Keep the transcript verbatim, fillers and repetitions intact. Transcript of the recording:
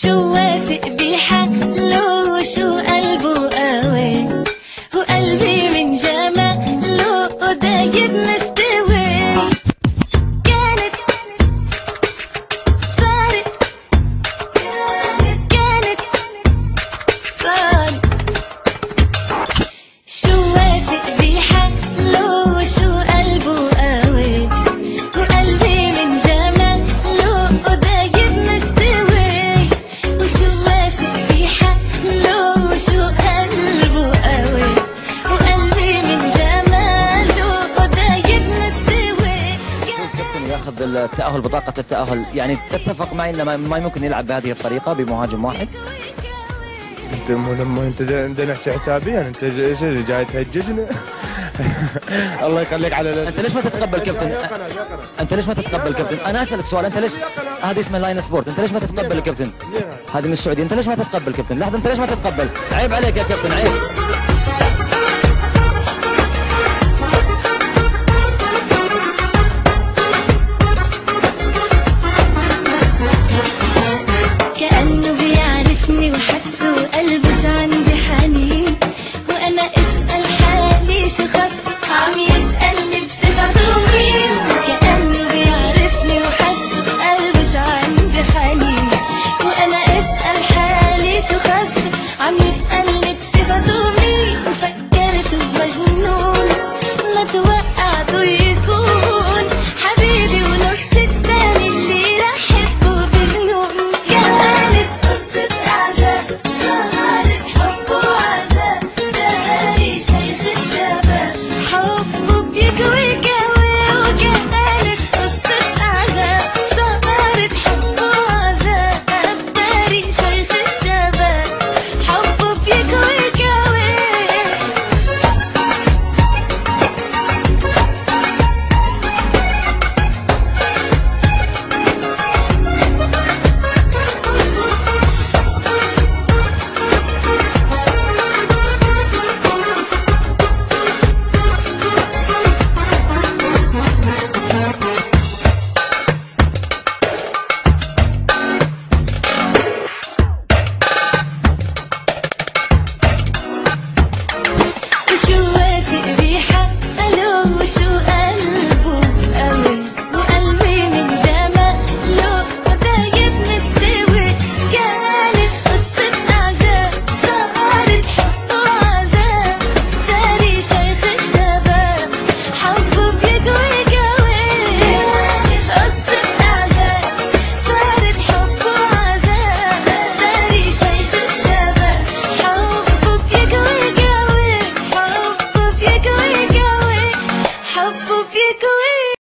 شو واثق بحاله وشو قلبه قوي، وقلبي من جماله دايب مستوي. كانت صارت كانت صارت شو واثق بحاله وشو قلبه قوي، وقلبي من جماله دايب مستوي. وشو واثق بحاله وشو قلبه قوي، وقلبي من جماله دايب مستوي. يجوز كابتن ياخذ التأهل بطاقة التأهل، يعني تتفق معي انه ما يمكن يلعب بهذه الطريقة بمهاجم واحد؟ انت مو لما انت بدنا نحكي حسابيا، انت ايش اللي جاي تهججنا؟ الله يخليك على انت ليش ما تتقبل كابتن؟ انت ليش ما تتقبل كابتن؟ انا اسالك سؤال، انت ليش هذه اسمها لاين سبورت، انت ليش ما تتقبل كابتن؟ هذه من السعوديه، انت ليش ما تتقبل كابتن؟ لحظه، انت ليش ما تتقبل؟ عيب عليك يا كابتن، عيب. كأنه بيعرفني وحسه وقلبه عندي حنين، وانا اسأل حالي شو خصه عم يسألني بصفته مين. كأنه بيعرفني وحسه وقلبه عندي حنين، وانا اسأل حالي شو خصه عم يسألني بصفته مين. فكرته مجنون ما توقعته يكون حبيبي ونص التاني اللي رح احبه بجنون. كانت قصة اعجاب صارت حب وعذاب، داري شيخ الشباب حبه بيكوي كوي. وكانت قصة اعجاب صارت حب وعذاب، داري شيخ الشباب حبه بيكوي كوي. وشو واثق بحاله وشو قلبه قوي، وقلبي من جماله دايب مستوي. كانت قصة اعجاب صارت حب وعذاب، داري شيخ الشباب حبه بيكوي كوي. قصة اعجاب صارت حب وعذاب، داري شيخ الشباب حبه بيكوي كوي. حبه بيكوي كوي، حبه بيكوي